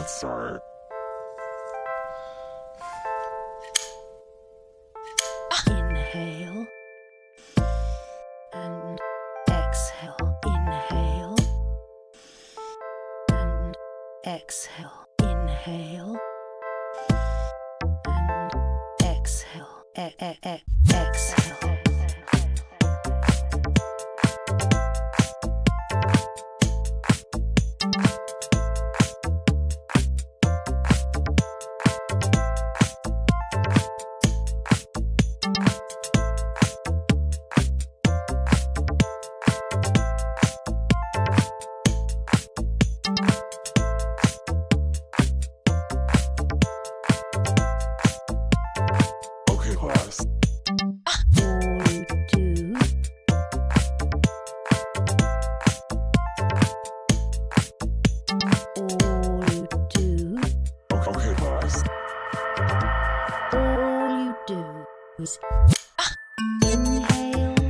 let's start. Inhale and exhale. Inhale and exhale. Inhale and exhale. Exhale. Okay, class. Okay, class. All you do is inhale,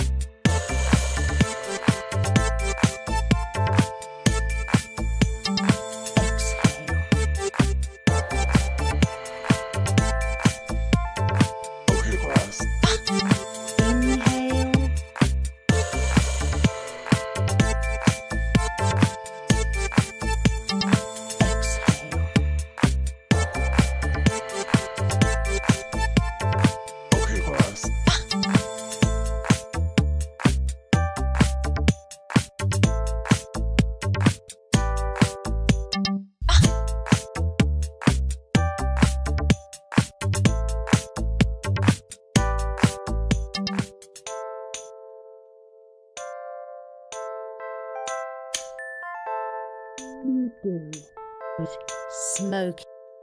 exhale, Okay, class. inhale, exhale, Okay, class. you do is smoke.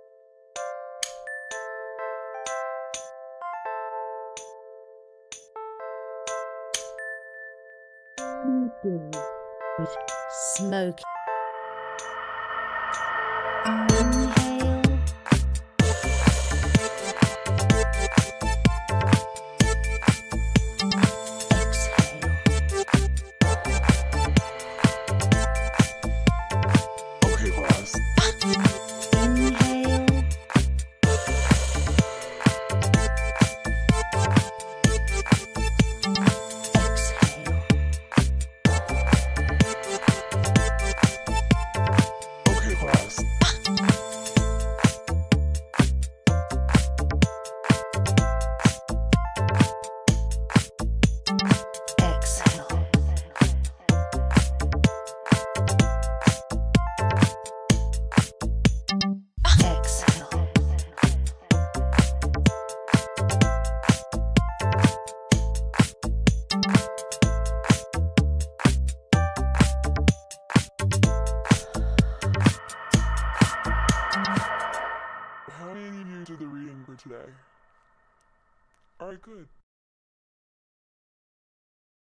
You do is smoke. Inhale, exhale, Okay, class. inhale, exhale, Okay, class. exhale. Exhale. How many of you did the reading for today? Alright, good.